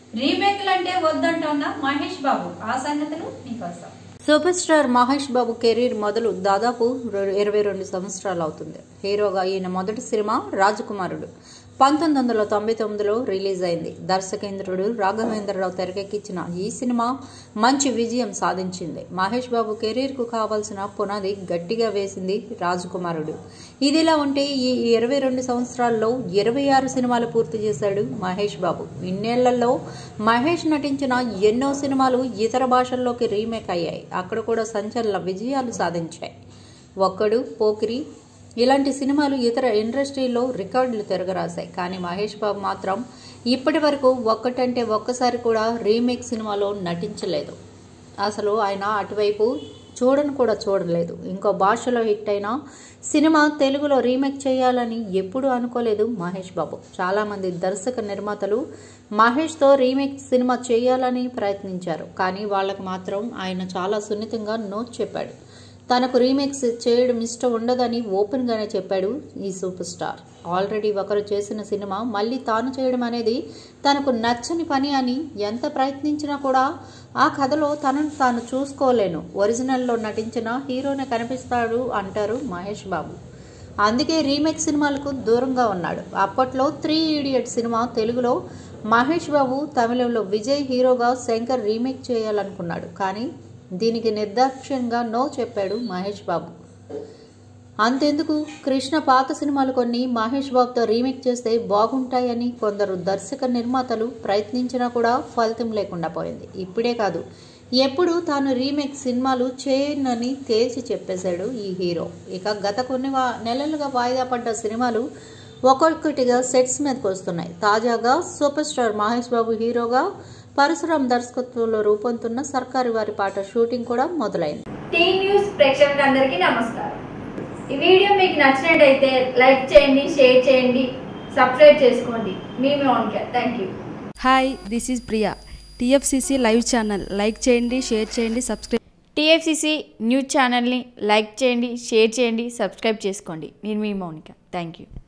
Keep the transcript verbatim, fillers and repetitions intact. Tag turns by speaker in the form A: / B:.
A: రీమేక్లు అంటే వద్దంటున్న మహేష్ బాబు ఆ సంగతులు నీకోసం.
B: Super star Mahesh Babu career మొదలు దాదాపు ఇరవై రెండు సంవత్సరాలు అవుతుంది. హీరోగా ఈయన మొదటి సినిమా రాజకుమారుడు పంతొమ్మిది వందల తొంభై తొమ్మిదిలో రిలీజ్ అయింది. దర్శకేంద్రుడు రాఘవేంద్రరావు తెరకెక్కించిన ఈ సినిమా మంచి విజయం సాధించింది. మహేష్ బాబు కెరీర్ కు కావాల్సిన పునాది గట్టిగా వేసింది రాజకుమారుడు. ఇదిలా ఉంటే ఈ ఇరవై రెండు సంవత్సరాల్లో ఇరవై ఆరు సినిమాలు పూర్తి చేశాడు మహేష్ బాబు. ఇన్నేళ్లలో మహేష్ నటించిన ఎన్నో సినిమాలు ఇతర భాషల్లోకి రీమేక్ అయ్యాయి. అక్కడ కూడా సంచలన విజయాలు సాధించాయి. ఒక్కడు, పోకిరి ఇలాంటి సినిమాలు ఇతర ఇండస్ట్రీలో రికార్డులు తిరగరాశాయి. కానీ మహేష్ బాబు మాత్రం ఇప్పటి వరకు ఒక్కటంటే ఒక్కసారి కూడా రీమేక్ సినిమాలో నటించలేదు. అసలు ఆయన అటువైపు చూడను కూడా చూడలేదు. ఇంకో భాషలో హిట్ అయిన సినిమా తెలుగులో రీమేక్ చేయాలని ఎప్పుడూ అనుకోలేదు మహేష్ బాబు. చాలామంది దర్శక నిర్మాతలు మహేష్తో రీమేక్ సినిమా చేయాలని ప్రయత్నించారు. కానీ వాళ్ళకు మాత్రం ఆయన చాలా సున్నితంగా నో చెప్పాడు. తనకు రీమేక్స్ చేయడం ఇష్టం ఉండదని ఓపెన్గానే చెప్పాడు ఈ సూపర్ స్టార్. ఆల్రెడీ ఒకరు చేసిన సినిమా మళ్ళీ తాను చేయడం అనేది తనకు నచ్చని పని అని ఎంత ప్రయత్నించినా కూడా ఆ కథలో తనను తాను చూసుకోలేను, ఒరిజినల్లో నటించిన హీరోనే కనిపిస్తాడు అంటారు మహేష్ బాబు. అందుకే రీమేక్ సినిమాలకు దూరంగా ఉన్నాడు. అప్పట్లో త్రీ ఇడియట్ సినిమా తెలుగులో మహేష్ బాబు, తమిళంలో విజయ్ హీరోగా శంకర్ రీమేక్ చేయాలనుకున్నాడు. కానీ దీనికి నిర్దాక్ష్యంగా నో చెప్పాడు మహేష్ బాబు. అంతెందుకు, కృష్ణ పాత సినిమాలు కొన్ని మహేష్ బాబుతో రీమేక్ చేస్తే బాగుంటాయని కొందరు దర్శక నిర్మాతలు ప్రయత్నించినా కూడా ఫలితం లేకుండా పోయింది. ఇప్పుడే కాదు, ఎప్పుడు తాను రీమేక్ సినిమాలు చేయనని తేల్చి చెప్పేశాడు ఈ హీరో. ఇక గత కొన్ని నెలలుగా వాయిదా పడ్డ సినిమాలు ఒక్కొక్కటిగా సెట్స్ మీదకి వస్తున్నాయి. తాజాగా సూపర్ స్టార్ మహేష్ బాబు హీరోగా పరశురామ్ దర్శకత్వంలో రూపొందుతున్న సర్కారు వారి పాట షూటింగ్ కూడా మొదలైంది.
A: టీ న్యూస్ ప్రేక్షకులందరికీ నమస్కారం. ఈ వీడియో మీకు నచ్చినట్టయితే లైక్ చేయండి, షేర్ చేయండి, సబ్స్క్రైబ్ చేసుకోండి. మీ Mounika. Thank you.
C: Hi, this is Priya. TFCC live channel like చేయండి, షేర్ చేయండి, సబ్స్క్రైబ్.
D: టీఎఫ్సీసీ న్యూస్ ఛానల్ని లైక్ చేయండి, షేర్ చేయండి, సబ్స్క్రైబ్ చేసుకోండి. నేను మీ మౌనిక. Thank you.